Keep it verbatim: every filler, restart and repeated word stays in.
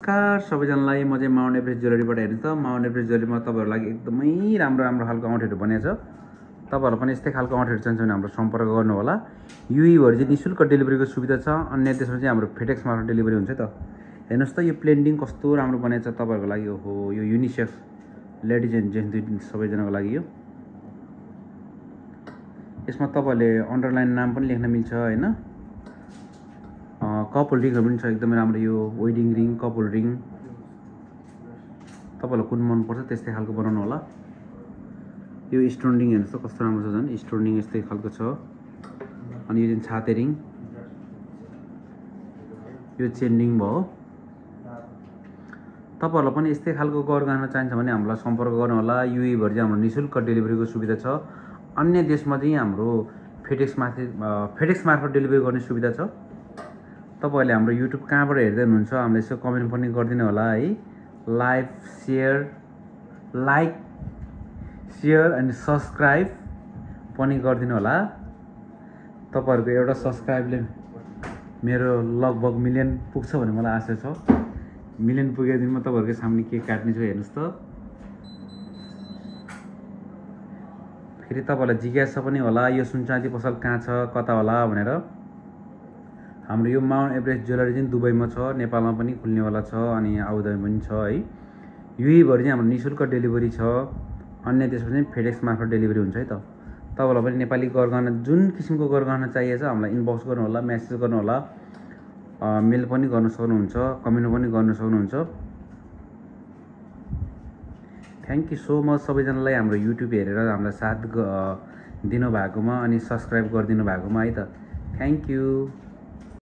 नमस्कार सबैजनालाई म चाहिँ माउन्ट एभरेस्ट ज्वेलरीबाट हेर्नु त माउन्ट एभरेस्ट ज्वेलरीमा तपाईँहरुको लागि एकदमै राम्रो राम्रो खालको औँठीहरु बनेको छ। तपाईहरुले पनि यस्तै खालको औँठीहरु चाहिन्छ भने हाम्रो सम्पर्क गर्नु होला। युई भरि चाहिँ निशुल्क डेलिभरीको सुविधा छ। अन्य देशमा चाहिँ हाम्रो फेडेक्स मार्फत डेलिभरी हुन्छ त। हेर्नुस् त यो प्लेन्डिङ कस्तो राम्रो बनेको छ तपाईहरुको लागि। ओहो यो युनिसेक्स लेडिज एन्ड जेन्ट्स सबैजनाको लागि यो। यसमा तपाईहरुले अन्डरलाइन नाम पनि लेख्न मिल्छ हैन। कपल रिङ पनि छ एकदमै राम्रो यो वेडिङ रिङ कपल रिङ तपाईलाई कुन मन पर्छ त्यस्तै खालको बनाउनु होला। यो स्टोन रिङ हेर्नुस् त कस्तो राम्रो छ झन् स्टोन रिङ यस्तै खालको छ। अनि यो चाहिँ छाते रिङ यो चेन रिङ भयो। तपाईहरुलाई पनि यस्तै खालको गरगहना चाहिन्छ भने हामीलाई सम्पर्क गर्नु होला। युए भरि चाहिँ हाम्रो निशुल्क डेलिभरीको सुविधा छ। अन्य देशमा चाहिँ हाम्रो फेडेक्स मार्फत फेडेक्स मार्फत डेलिभरी गर्ने सुविधा छ। तपाईहरुले हाम्रो युट्युब कहाँबाट हेर्दै हुनुहुन्छ हामीलाई यसो कमेन्ट पनि गरिदिनु होला है। लाइक शेयर लाइक शेयर अनि सब्स्क्राइब पनि गरिदिनु होला। तपाईहरुको एउटा सब्स्क्राइबले मेरो लगभग मिलियन पुग्छ भन्ने मलाई आशा छ। मिलियन पुगेको दिनमा तपाईहरुको सामने केक काट्ने छु हेर्नुस् त। फेरि तपाईहरुलाई जिज्ञासा पनि होला यो सुनचाँदी पसल कहाँ छ कता होला भनेर। हाम्रो यो माउन्ट एभरेस्ट ज्वेलरी चाहिँ दुबईमा छ, नेपालमा पनि खुल्नेवाला छ अनि आउँदैन पनि छ है। युए भरि चाहिँ हाम्रो निशुल्क डेलिभरी छ। अन्य देशमा चाहिँ फेडेक्स मार्फत डेलिभरी हुन्छ है त। तपाईलाई पनि नेपाली गरगहना जुन किसिमको गरगहना चाहिएको छ हामीलाई इनबक्स गर्नु होला, मेसेज गर्नु होला, मेल पनि गर्न सक्नुहुन्छ, कमेन्ट पनि गर्न सक्नुहुन्छ। थ्याङ्क यू सो मच सबैजनालाई हाम्रो युट्युब हेरेर हामीलाई साथ दिनु भएकोमा अनि सब्स्क्राइब गरिदिनु भएकोमा है त। Thank you.